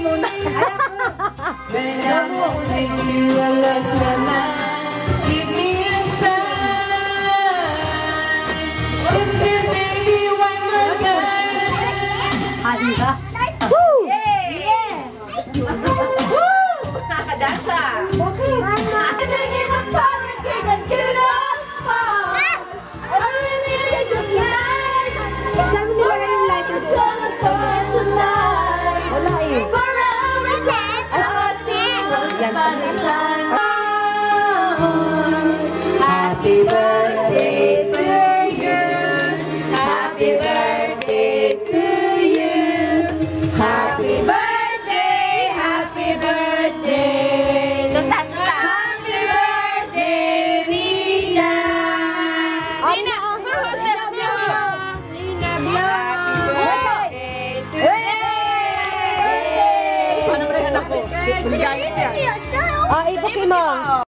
muna. When I'm with you, I lost my mind. Give me a sign. Should be baby one more time. Handa. Woo! Yeah! Woo! Dansa! Bakit? Sabi nila yung light is wala eh. Happy birthday to you. Happy birthday to you. Happy birthday, happy birthday. Happy birthday, Rina. Rina, step Rina, happy birthday to you. Ano ba yung anak ko? Galit yan. Ah, ibukin mo.